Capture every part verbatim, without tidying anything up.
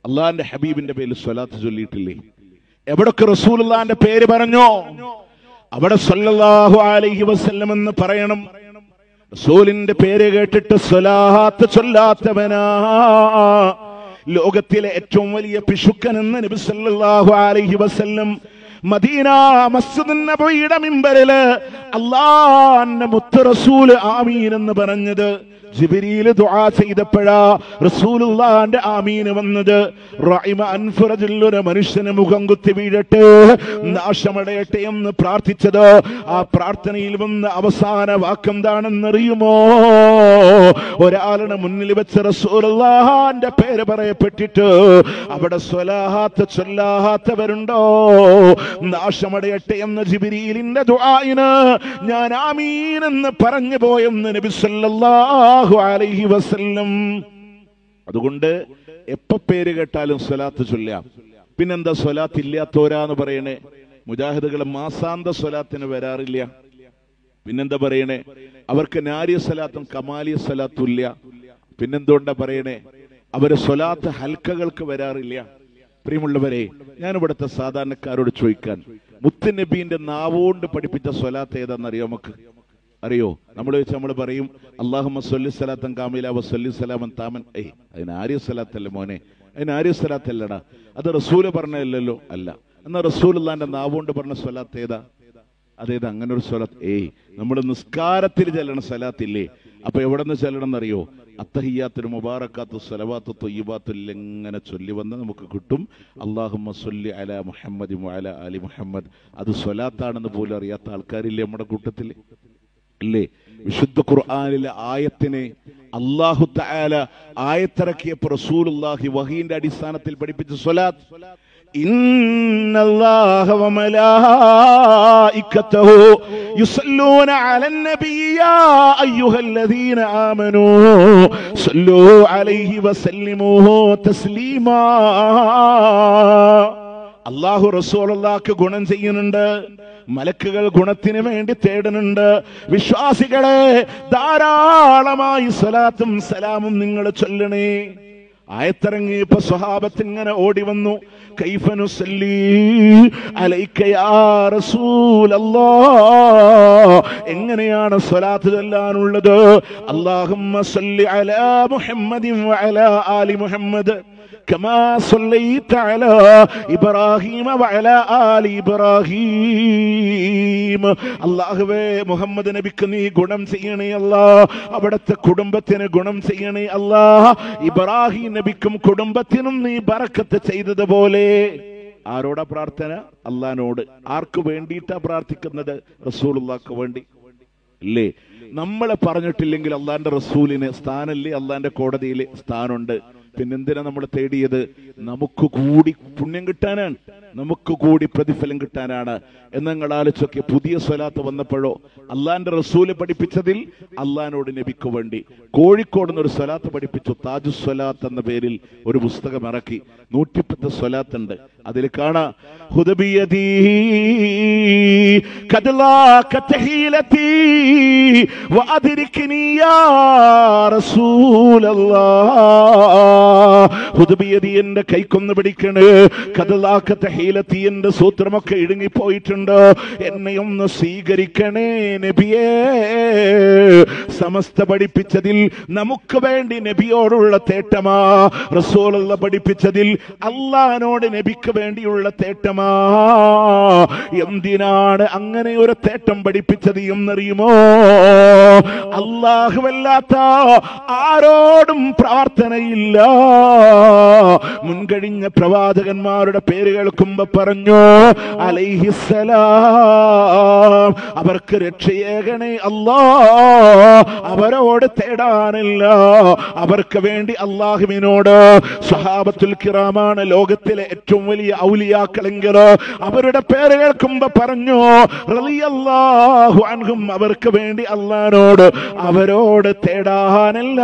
അള്ളാന്റെ ഹബീബിന്റെ പേരിൽ സ്വലാത്ത് ചൊല്ലിയിട്ടില്ലേ? എവിടൊക്കെ റസൂലുള്ളാന്റെ പേര് പറഞ്ഞോ അവിടെ സല്ലല്ലാഹു അലൈഹി വസല്ലം എന്ന് പറയണം. റസൂലിന്റെ പേര് കേട്ടിട്ട് സ്വലാത്ത് ചൊല്ലാത്തവനാ ലോകത്തിലെ ഏറ്റവും വലിയ പിശുക്കൻ എന്ന് നബി സല്ലല്ലാഹു അലൈഹി വസല്ലം മദീന മസ്ജിദുൻ നബവിയുടെ മിമ്പറില് അല്ലാഹുവിന്റെ മുത്ത് റസൂൽ ആമീൻ എന്ന് പറഞ്ഞത് ജിബ്രീൽ ദുആ ചെയ്തപ്പോഴാ റസൂലുള്ളാഹിന്റെ ആമീൻ വന്നത്. റഹിമ അൻഫറജുല്ലൊരു മനുഷ്യന് മുഖം കുത്തി വീഴട്ടെ, നാശമടയട്ടെ എന്ന് പ്രാർത്ഥിച്ചത്. ആ പ്രാർത്ഥനയിൽ വന്ന അവസാന വാക്കെന്താണെന്നറിയുമോ? ഒരാളുടെ മുന്നിൽ വെച്ച് റസൂലുള്ളാഹിന്റെ പേര് പറയപ്പെട്ടിട്ട് അവിടെ സ്വലാത്ത് ചൊല്ലാത്തവരുണ്ടോ? നാശമടയട്ടെ എന്ന ജിബ്രീലിന്റെ ദുആയിന് ഞാൻ ആമീൻ എന്ന് പറഞ്ഞു പോയെന്ന് നബി സല്ലല്ലാഹു അലൈഹി വസല്ലം. അതുകൊണ്ട് എപ്പോ പേര് കേട്ടാലും സ്വലാത്ത് ചൊല്ലാം. പിന്നെന്താ സ്വലാത്ത് ഇല്ലാത്തോരാന്ന് പറയണേ? മുജാഹിദുകളെ മാസാന്ത സ്വലാത്തിന് വരാറില്ല. പിന്നെന്താ പറയണേ? അവർക്ക് നാരിയ സ്വലാത്തും കമാലിയ സ്വലാത്തും ഇല്ല. പിന്നെന്തുകൊണ്ടാ പറയണേ? അവര് സ്വലാത്ത് ഹൽക്കകൾക്ക് വരാറില്ല. പ്രിയമുള്ളവരെ, ഞാൻ ഇവിടുത്തെ സാധാരണക്കാരോട് ചോദിക്കാൻ, മുത്തുനബീന്റെ നാവോണ്ട് പഠിപ്പിച്ച സ്വലാത്ത് ഏതാണെന്നറിയോ? നമുക്ക് അറിയോ? നമ്മൾ വെച്ച് നമ്മൾ പറയും അല്ലാഹുമ്മ സ്വല്ലി സ്വലാത്തൻ കാമില വസ്വല്ലി സലാമൻ താമൻ. ഏയ്, അതിന് ആര്യ സ്വലാത്തല്ലേ മോനെ, അതിന് ആര്യ സ്വലാത്തല്ലടാ, അത് റസൂല് പറഞ്ഞല്ലോ. അല്ല, എന്നാ റസൂലുള്ളാന്റെ നാവോണ്ട് പറഞ്ഞ സ്വലാത്ത് ഏതാ? അതേത്? അങ്ങനെ ഒരു സ്വലാത്ത് ഏയ് നമ്മൾ നിസ്കാരത്തിൽ ചെല്ലണ സ്വലാത്തില്ലേ? അപ്പൊ എവിടെ നിന്ന് ചെല്ലണം എന്നറിയോ? അത്തഹിയ്യാത്തുൽ മുബാറക്കാത്തു സ്വലവാത്തു ത്വയ്യിബാത്തുൽ ഇങ്ങനെ ചൊല്ലി വന്ന് നമുക്ക് കിട്ടും അല്ലാഹുമ്മ സ്വല്ലി അലാ മുഹമ്മദി വഅലാ ആലി മുഹമ്മദ്. അത് സ്വലാത്താണെന്ന് പോലും അറിയാത്ത ആൾക്കാരില്ലേ നമ്മുടെ കൂട്ടത്തിൽ? ഇല്ലേ? വിശുദ്ധ ഖുർആനിലെ ആയത്തിനെ അല്ലാഹു തആല ആയത്തിറക്കിയപ്പോൾ റസൂലുള്ളാഹി വഹീന്റെ അടിസ്ഥാനത്തിൽ പഠിപ്പിച്ച സ്വലാത്ത് ഇന്നല്ലാഹ വമലായികതഹു യുസല്ലൂന അലൻ നബി യാ അയ്യുഹല്ലദീന ആമനൂ സല്ലൂ അലൈഹി വസല്ലിമൂ തസ്ലീമാ. അല്ലാഹു റസൂലുള്ളാഹിക്ക് ഗുണം ചെയ്യുന്നുണ്ട്, മലക്കുകൾ ഗുണത്തിന് വേണ്ടി തേടുന്നുണ്ട്. വിശ്വാസികളെ, ധാരാളമായി സ്വലാത്തും സലാമും നിങ്ങൾ ചൊല്ലണേ. ആയത്തിറങ്ങിയപ്പോ സ്വഹാബത്ത് ഇങ്ങനെ ഓടി വന്നു. കൈഫ നുസല്ലി അലൈക യാ റസൂലല്ലാഹ്, എങ്ങനെയാണ് സ്വലാത്ത് ചൊല്ലാനുള്ളത്? അല്ലാഹുമ്മ സല്ലി അലാ മുഹമ്മദിൻ വഅലാ ആലി മുഹമ്മദ് കമാ സല്ലൈത അലാ ഇബ്രാഹീമ വഅലാ ആലി ഇബ്രാഹീം. അല്ലാഹുവേ, മുഹമ്മദ് നബിക്ക് നീ ഗുണം ചെയ്യണേ അല്ലാ, അവിടുത്തെ കുടുംബത്തിന് ഗുണം ചെയ്യണേ അല്ലാ, ഇബ്രാഹിം നബിക്കും കുടുംബത്തിനും നീ ബറക്കത്ത് ചെയ്തതുപോലെ. ആരോടാ പ്രാർത്ഥന? അല്ലാഹുവിനോട്. ആർക്ക് വേണ്ടിയിട്ടാ പ്രാർത്ഥിക്കുന്നത്? റസൂലുള്ളാഹിക്ക് വേണ്ടി അല്ലേ? നമ്മളെ പറഞ്ഞിട്ടില്ലെങ്കിൽ അള്ളാന്റെ റസൂലിന് സ്ഥാനല്ലേ? അള്ളാന്റെ കോടതിയിൽ സ്ഥാനമുണ്ട്. പിന്നെന്തിനാ നമ്മൾ തേടിയത്? നമുക്ക് കൂടി പുണ്യം കിട്ടാനാണ്, നമുക്ക് കൂടി പ്രതിഫലം കിട്ടാനാണ്. എന്നങ്ങൾ ആലോചിച്ചൊക്കെ പുതിയ സ്വലാത്ത് വന്നപ്പോഴോ അള്ളാന്റെ റസൂല് പഠിപ്പിച്ചതിൽ അള്ളാഹിനോട് നബിക്ക് വേണ്ടി കോഴിക്കോട് നിന്ന് ഒരു സ്വലാത്ത് പഠിപ്പിച്ചു. താജു സ്വലാത്ത് എന്ന പേരിൽ ഒരു പുസ്തകം ഇറക്കി. നൂറ്റിപ്പത്ത് സ്വലാത്ത് ഉണ്ട്. അതിൽ കാണാ ഹുദബിയദീ കദലാക തഹീലതീ വഅദ്രിക്നി യാ റസൂലല്ലാഹ്. ഹുദബിയദീ എന്റെ കൈക്കൊന്ന് പിടിക്കണേ, കദലാക തഹീലതീ എന്റെ സൂത്രമൊക്കെ ഇടുങ്ങിപ്പോയിട്ടുണ്ട്, എന്നെ ഒന്ന് സ്വീകരിക്കണേ നബിയേ. സമസ്ത പഠിപ്പിച്ചതിൽ നമുക്ക് വേണ്ടി നബിയോടുള്ള തേട്ടമാ, റസൂലുള്ള പഠിപ്പിച്ചതിൽ അള്ളാഹിനോട് നബിക്ക് വേണ്ടിയുള്ള തേട്ടമാ. എന്തിനാണ് അങ്ങനെ ഒരു തേട്ടം പഠിപ്പിച്ചത് എന്നറിയുമോ? അല്ലാഹുവല്ലാത്ത ആരോടും പ്രാർത്ഥനയില്ല. മുൻകഴിഞ്ഞ പ്രവാചകന്മാരുടെ പേര് കേൾക്കുമ്പോ പറഞ്ഞു അലൈഹിസ്സലാം, അവർക്ക് രക്ഷയേകണേ അല്ലാ, അവരോട് തേടാനില്ല, അവർക്ക് വേണ്ടി അള്ളാഹുവിനോട്. സ്വഹാബത്തുൽ കിറാമാണ് ലോകത്തിലെ ഏറ്റവും വലിയ ഔലിയാക്കളെങ്കിൽ അവരുടെ പേര് കേൾക്കുമ്പോ പറഞ്ഞു റളിയല്ലാഹു അൻഹും, അവർക്ക് വേണ്ടി അള്ളാഹിനോട് അവരോട് തേടാനില്ല.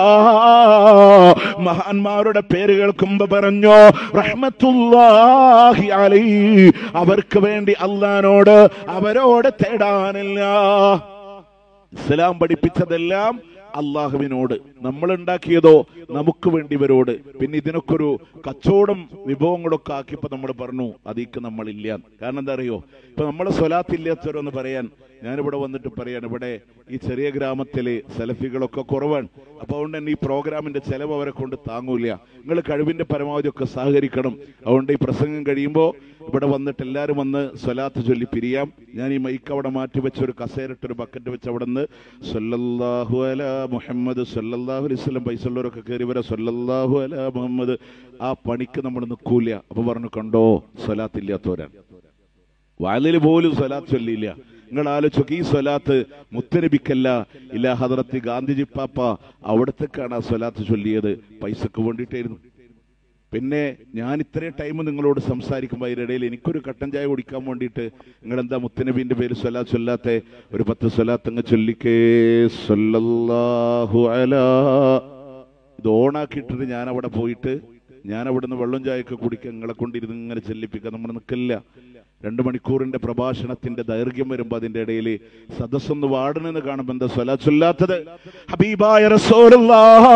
മഹാന്മാരുടെ പേര് കേൾക്കുമ്പോ പറഞ്ഞു റഹ്മത്തുള്ളാഹി അലൈഹി, അവർക്ക് വേണ്ടി അള്ളാഹിനോട് അവരോട് തേടാനില്ല. ഇസ്ലാം പഠിപ്പിച്ചതെല്ലാം അള്ളാഹുവിനോട്, നമ്മൾ ഉണ്ടാക്കിയതോ നമുക്ക് വേണ്ടിവരോട്. പിന്നെ ഇതിനൊക്കെ ഒരു കച്ചവടം വിഭവങ്ങളൊക്കെ ആക്കിയപ്പോ നമ്മൾ പറഞ്ഞു അതിക്ക് നമ്മളില്ല. കാരണം എന്താ അറിയോ, ഇപ്പൊ നമ്മളെ സ്വലാത്തില്ലാത്തവരൊന്ന് പറയാൻ ഞാനിവിടെ വന്നിട്ട് പറയാണ്, ഇവിടെ ഈ ചെറിയ ഗ്രാമത്തില് സെലഫികളൊക്കെ കുറവാണ്. അപ്പൊ അതുകൊണ്ട് തന്നെ ഈ പ്രോഗ്രാമിന്റെ ചെലവ് അവരെ കൊണ്ട് താങ്ങൂല. നിങ്ങൾ കഴിവിന്റെ പരമാവധി ഒക്കെ സഹകരിക്കണം. അതുകൊണ്ട് ഈ പ്രസംഗം കഴിയുമ്പോൾ ഇവിടെ വന്നിട്ട് എല്ലാവരും വന്ന് സ്വലാത്ത് ചൊല്ലി പിരിയാം. ഞാൻ ഈ മൈക്ക് അവിടെ മാറ്റി വെച്ച് ഒരു കസേരട്ടൊരു ബക്കറ്റ് വെച്ച് അവിടെ നിന്ന് സല്ലല്ലാഹു അലാ മുഹമ്മദ് സല്ലല്ലാഹു അലൈഹി വസല്ലം പൈസ ഉള്ളവരൊക്കെ കയറി വരാം, സല്ലല്ലാഹു അലാ മുഹമ്മദ്. ആ പണിക്ക് നമ്മൾ നിൽക്കൂല. അപ്പൊ പറഞ്ഞു, കണ്ടോ സ്വലാത്ത് ഇല്ലാത്തവരാണ്. വാലിൽ പോലും സ്വലാത്ത് ചൊല്ലിയില്ല. നിങ്ങൾ ആലോചിച്ചോക്ക്, ഈ സ്വലാത്ത് മുത്തനബിക്കല്ല, ഇല്ല ഹദറത്ത് ഗാന്ധിജി പാപ്പ അവിടത്തേക്കാണ് ആ സ്വലാത്ത് ചൊല്ലിയത്, പൈസക്ക് വേണ്ടിയിട്ടായിരുന്നു. പിന്നെ ഞാൻ ഇത്രയും ടൈം നിങ്ങളോട് സംസാരിക്കുമ്പോൾ അതിനിടയിൽ എനിക്കൊരു കട്ടൻ ചായ കുടിക്കാൻ വേണ്ടിയിട്ട് നിങ്ങൾ എന്താ മുത്തനബീന്റെ പേര് സ്വലാത്ത് ചൊല്ലാത്തെ? ഒരു പത്ത് സ്വലാത്ത് അങ്ങ് ചൊല്ലിക്കേ, സല്ലല്ലാഹു അലാ. ഇത് ഓണാക്കിയിട്ടിട്ട് ഞാൻ അവിടെ പോയിട്ട് ഞാൻ അവിടുന്ന് വെള്ളം ചായയൊക്കെ കുടിക്കാൻ നിങ്ങളെ കൊണ്ടിരുന്ന് ഇങ്ങനെ ചെല്ലിപ്പിക്കാൻ നമ്മൾ നിൽക്കില്ല. രണ്ടു മണിക്കൂറിന്റെ പ്രഭാഷണത്തിന്റെ ദൈർഘ്യം വരുമ്പോ അതിന്റെ ഇടയിൽ സദസ്സൊന്ന് വാടണെന്ന് കാണുമ്പോ എന്താ സ്വലാത്ത് ചൊല്ലാത്തത്? ഹബീബായ റസൂലുള്ളാഹ്,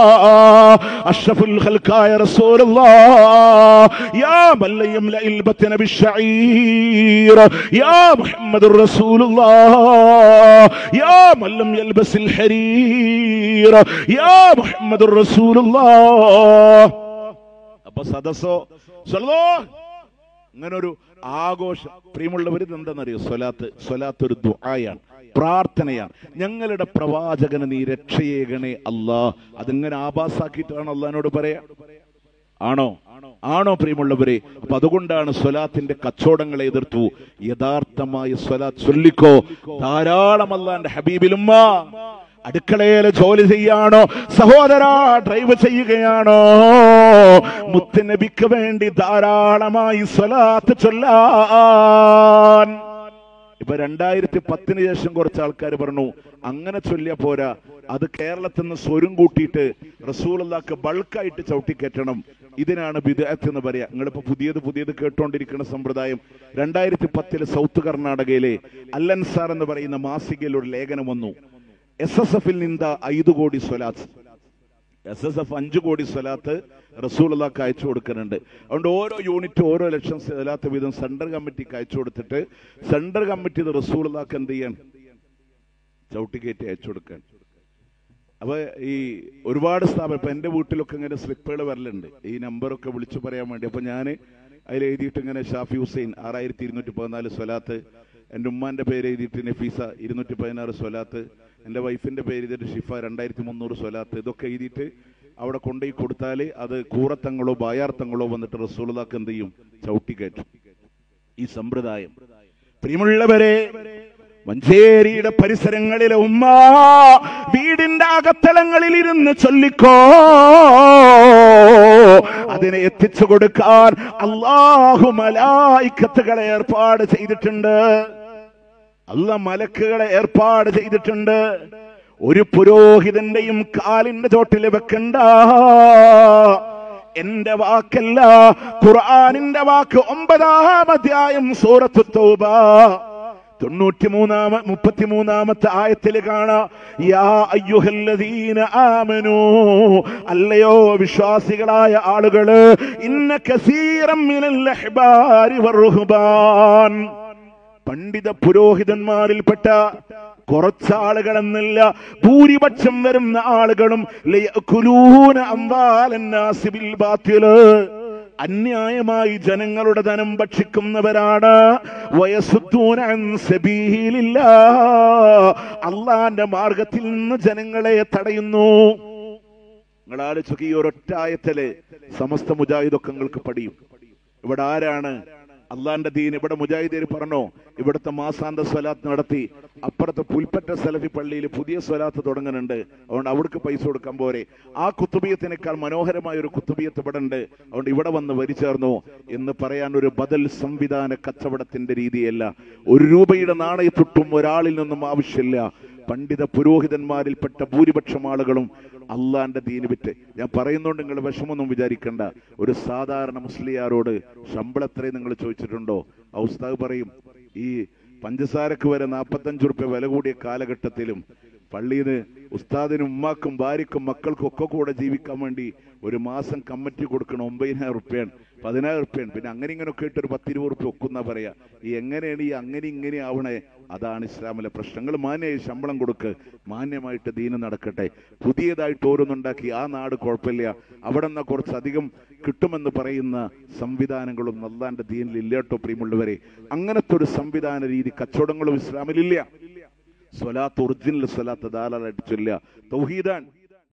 അഷ്റഫുൽ ഖൽഖായ റസൂലുള്ളാഹ്, യാ മല്ലയം ലഇൽ ബത്ന ബിശ്ശഈർ, യാ മുഹമ്മദുർ റസൂലുള്ളാഹ്, യാ മല്ലം യൽബസിൽ ഹരീർ, യാ മുഹമ്മദുർ റസൂലുള്ളാഹ്. അപ്പൊ സദസ്സോ സ്വല്ലല്ലാഹു അങ്ങനൊരു ആഘോഷം. പ്രിയമുള്ളവർ, എന്താണെന്നറിയോ, സ്വലാത്ത് സ്വലാത്ത് ഒരു ദുആയാണ്, പ്രാർത്ഥനയാണ്. ഞങ്ങളുടെ പ്രവാചകന് നീ രക്ഷയേകണേ അല്ലാ. അതിങ്ങനെ ആഭാസാക്കിയിട്ടാണ് അള്ളാഹിനോട് പറയാ? ആണോ? ആണോ പ്രിയമുള്ളവരെ? അപ്പൊ അതുകൊണ്ടാണ് സ്വലാത്തിന്റെ കച്ചവടങ്ങളെ എതിർത്തു. യഥാർത്ഥമായ സ്വലാത്ത് ചൊല്ലിക്കോ. ധാരാളം അല്ലാഹുവിന്റെ ഹബീബിലുമ്മ അടുക്കളയിൽ ജോലി ചെയ്യാണോ, സഹോദരാ ഡ്രൈവ് ചെയ്യുകയാണോ, മുത്തുനബിക്ക് വേണ്ടി ധാരാളമായി സ്വലാത്ത് ചൊല്ലാൻ. ഇപ്പൊ രണ്ടായിരത്തി പത്തിന് ശേഷം കുറച്ച് ആൾക്കാർ പറഞ്ഞു അങ്ങനെ ചൊല്ലിയ പോരാ, അത് കേരളത്തിൽ നിന്ന് സ്വരം കൂട്ടിയിട്ട് റസൂലുള്ളാഹിക്ക് ബൾക്കായിട്ട് ചവിട്ടിക്കയറ്റണം. ഇതിനാണ് ബിദ്അത്ത് എന്ന് പറയാ. നിങ്ങളിപ്പോ പുതിയത് പുതിയത് കേട്ടോണ്ടിരിക്കുന്ന സമ്പ്രദായം. രണ്ടായിരത്തി പത്തില് സൗത്ത് കർണാടകയിലെ അല്ലൻസാർ എന്ന് പറയുന്ന മാസികയിൽ ഒരു ലേഖനം വന്നു. എസ് എസ് എഫിൽ നിന്ന് ഐದು കോടി സ്വലാത്ത്, എസ് എസ് എഫ് അഞ്ചു കോടി സ്വലാത്ത് റസൂലുള്ളാഹിക്ക് അയച്ചു കൊടുക്കുന്നുണ്ട്. അതുകൊണ്ട് ഓരോ യൂണിറ്റ് ഓരോ ലക്ഷം സ്വലാത്ത് വീതം സെൻട്രൽ കമ്മിറ്റിക്ക് അയച്ചു കൊടുത്തിട്ട് സെൻട്രൽ കമ്മിറ്റി റസൂലുള്ളാഹിക്ക് എന്ത് ചെയ്യാൻ? ചവിട്ടിക്കയറ്റി അയച്ചു കൊടുക്കാൻ. അപ്പൊ ഈ ഒരുപാട് സ്ഥാപനം, ഇപ്പൊ എന്റെ വീട്ടിലൊക്കെ ഇങ്ങനെ സ്ലിപ്പുകൾ വരലുണ്ട് ഈ നമ്പറൊക്കെ വിളിച്ചു പറയാൻ വേണ്ടി. അപ്പൊ ഞാൻ അതിൽ എഴുതിയിട്ട് ഇങ്ങനെ ഷാഫി ഹുസൈൻ ആറായിരത്തി ഇരുന്നൂറ്റി പതിനാല് സ്വലാത്ത്, എൻ്റെ ഉമ്മാന്റെ പേര് എഴുതിയിട്ട് നഫീസ ഇരുന്നൂറ്റി പതിനാറ് സ്വലാത്ത്, എൻ്റെ വൈഫിന്റെ പേര് എഴുതിയിട്ട് ഷിഫ രണ്ടായിരത്തി മുന്നൂറ് സ്വലാത്ത്, ഇതൊക്കെ എഴുതിയിട്ട് അവിടെ കൊണ്ടുപോയി കൊടുത്താൽ അത് കൂറത്തങ്ങളോ ബായാർത്ഥങ്ങളോ വന്നിട്ട് റസൂലുള്ളാഹിക്ക് എന്ത് ചെയ്യും? ചവിട്ടിക്കയറ്റും. ഈ സമ്പ്രദായം പ്രിയമുള്ളവരെ, മഞ്ചേരിയുടെ പരിസരങ്ങളിലെ ഉമ്മ വീടിന്റെ അകത്തളങ്ങളിൽ ഇരുന്ന് ചൊല്ലിക്കോ. അതിനെ എത്തിച്ചു കൊടുക്കാൻ അല്ലാഹു മലായിക്കത്തുകളെ ഏർപ്പാട് ചെയ്തിട്ടുണ്ട്. അല്ലാഹ് മലക്കുകളെ ഏർപ്പാട് ചെയ്തിട്ടുണ്ട്. ഒരു പുരോഹിതന്റെയും കാലിന്റെ ചോട്ടിൽ വെക്കണ്ട. എന്റെ വാക്കല്ല, ഖുർആനിന്റെ വാക്ക്. ഒമ്പതാം അധ്യായം സൂറത്തു തൗബ തൊണ്ണൂറ്റി മൂന്നാമ മുപ്പത്തിമൂന്നാമത്തെ ആയത്തിൽ കാണാം, യാ അയ്യുഹല്ലദീന ആമനൂ, അല്ലയോ വിശ്വാസികളായ ആളുകള്, ഇന്ന കസീറൻ മിനൽ അഹ്ബാരി വറുഹ്ബാൻ, പണ്ഡിത പുരോഹിതന്മാരിൽപ്പെട്ട കുറച്ചാളുകളെന്നല്ല ഭൂരിപക്ഷം വരുന്ന ആളുകളും ലയഅകുലൂന അംവാലന്നാസി ബിൽ ബാതിൽ, അന്യായമായി ജനങ്ങളുടെ ധനം ഭക്ഷിക്കുന്നവരാണ്. വയസുദ്ദൂന അൻ സബീലില്ലാഹ്, അല്ലാഹുവിന്റെ മാർഗത്തിൽ നിന്ന് ജനങ്ങളെ തടയുന്നു. നിങ്ങൾ ആലോചിച്ച് ഈ ഒരൊറ്റ ആയത്തില് സമസ്ത മുജാഹിദൊക്കെ നിങ്ങൾക്ക് പഠിയും. ഇവിടെ ആരാണ് അള്ളാന്റെ ദീൻ? ഇവിടെ മുജാഹിദീർ പറഞ്ഞോ, ഇവിടുത്തെ മാസാന്ത സ്വലാത്ത് നടത്തി. അപ്പുറത്തെ പുൽപ്പറ്റ സലഫി പള്ളിയിൽ പുതിയ സ്വലാത്ത് തുടങ്ങുന്നുണ്ട്, അതുകൊണ്ട് അവിടേക്ക് പൈസ കൊടുക്കാൻ പോരെ. ആ കുത്തുബിയത്തിനേക്കാൾ മനോഹരമായ ഒരു കുത്തുബിയത്ത് ഇവിടെ ഉണ്ട്, അതുകൊണ്ട് ഇവിടെ വന്ന് വരിച്ചേർന്നു എന്ന് പറയാൻ ഒരു ബദൽ സംവിധാന കച്ചവടത്തിന്റെ രീതിയല്ല. ഒരു രൂപയുടെ നാണയത്തൊട്ടും ഒരാളിൽ നിന്നും ആവശ്യമില്ല. പണ്ഡിത പുരോഹിതന്മാരിൽപ്പെട്ട ഭൂരിപക്ഷം ആളുകളും അള്ളാന്റെ ദീന് വിറ്റ്. ഞാൻ പറയുന്നോണ്ട് നിങ്ങൾ വിഷമൊന്നും വിചാരിക്കണ്ട. ഒരു സാധാരണ മുസ്ലിയാരോട് ശമ്പളം എത്രയും നിങ്ങൾ ചോദിച്ചിട്ടുണ്ടോ? ആ ഉസ്താദ് പറയും, ഈ പഞ്ചസാരക്ക് വരെ നാൽപ്പത്തഞ്ചു റുപ്യ വില കൂടിയ കാലഘട്ടത്തിലും പള്ളിയിൽ നിന്ന് ഉസ്താദിനും ഉമ്മാക്കും ഭാര്യക്കും മക്കൾക്കും ഒക്കെ കൂടെ ജീവിക്കാൻ വേണ്ടി ഒരു മാസം കമ്മിറ്റി കൊടുക്കണം. ഒമ്പതിനായിരം റുപ്യാണ്, പതിനായിരം റുപ്യാണ്. പിന്നെ അങ്ങനെ ഇങ്ങനെയൊക്കെ ഇട്ടൊരു പത്തിരുപത് റുപ്യ ഒക്കുന്ന പറയാ. ഈ എങ്ങനെയാണ് ഈ അങ്ങനെ ഇങ്ങനെ ആവണേ? അതാണ് ഇസ്ലാമിലെ പ്രശ്നങ്ങൾ. മാന്യമായി ശമ്പളം കൊടുക്ക്, മാന്യമായിട്ട് ദീന് നടക്കട്ടെ. പുതിയതായിട്ട് ഓരോന്നുണ്ടാക്കി ആ നാട് കുഴപ്പമില്ല, അവിടെ നിന്ന് കുറച്ചധികം കിട്ടുമെന്ന് പറയുന്ന സംവിധാനങ്ങളും അല്ലാഹുവിന്റെ ദീനിൽ ഇല്ലാട്ടോ പ്രിയമുള്ളവരെ. അങ്ങനത്തെ ഒരു സംവിധാന രീതി കച്ചവടങ്ങളും ഇസ്ലാമിലില്ല. സ്വലാത്ത് ഒറിജിനൽ സ്വലാത്ത് ധാരാളമായിട്ട് ചൊല്ലുക, തൗഹീദാൻ.